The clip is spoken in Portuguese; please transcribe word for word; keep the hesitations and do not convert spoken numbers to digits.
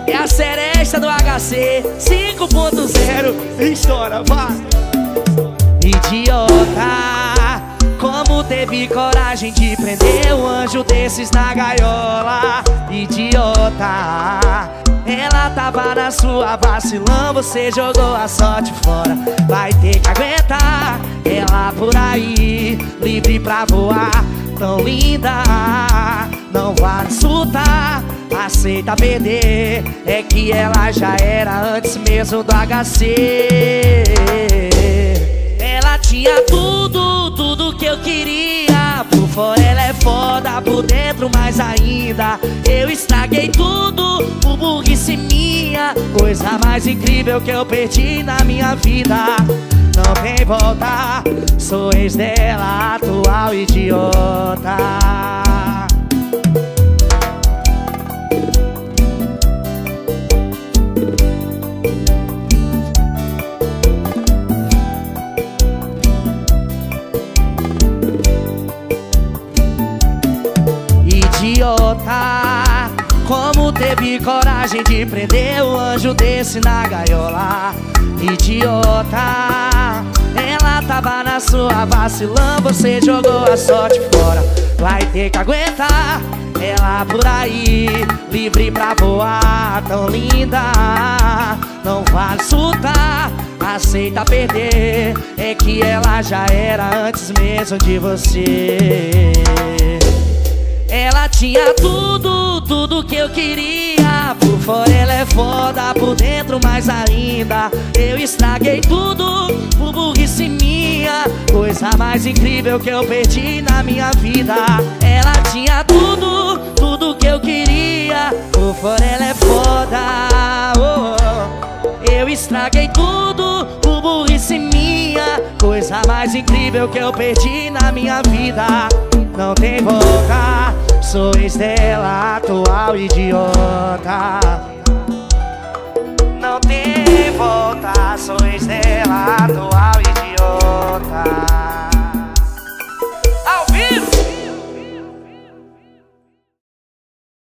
É a cereja do H C cinco ponto zero. Estoura, vai. Idiota, como teve coragem de prender um anjo desses na gaiola? Idiota, ela tava na sua vacilão, você jogou a sorte fora. Vai ter que aguentar ela por aí, livre pra voar, tão linda. Não vale surtar, aceita perder. É que ela já era antes mesmo do H C. Ela tinha tudo, tudo que eu queria. Por fora ela é foda, por dentro mais ainda. Eu estraguei tudo por burrice minha. Coisa mais incrível que eu perdi na minha vida. Não tem volta, sou ex dela, atual idiota. Idiota, como teve coragem de prender um anjo desse na gaiola? Idiota, ela tava na sua vacilão, você jogou a sorte fora. Vai ter que aguentar ela por aí, livre pra voar, tão linda. Não vale surtar, aceita perder. É que ela já era antes mesmo de você. Ela tinha tudo, tudo que eu queria. Por fora ela é foda, por dentro mais ainda. Eu estraguei tudo por burrice minha. Coisa mais incrível que eu perdi na minha vida. Ela tinha tudo, tudo que eu queria. Por fora ela é foda, oh, oh. Eu estraguei tudo por burrice minha. Coisa mais incrível que eu perdi na minha vida. Não tem volta, sou ex dela, atual idiota. Não tem volta, sou ex dela,